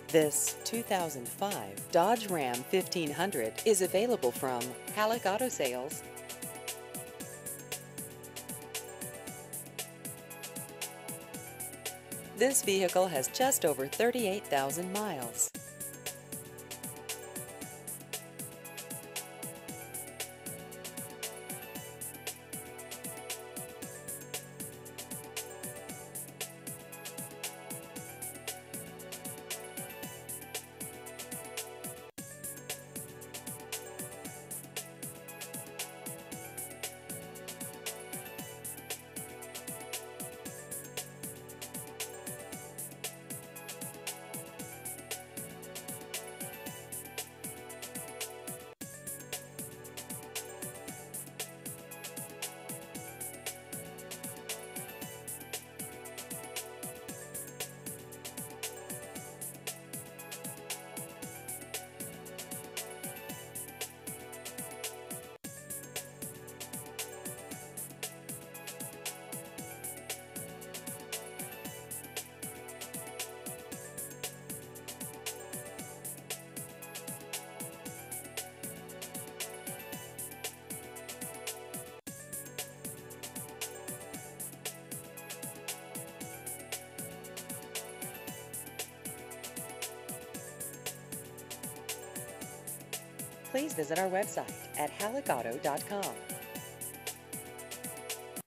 This 2005 Dodge Ram 1500 is available from Halleck Auto Sales. This vehicle has just over 38,000 miles. Please visit our website at halleckauto.com.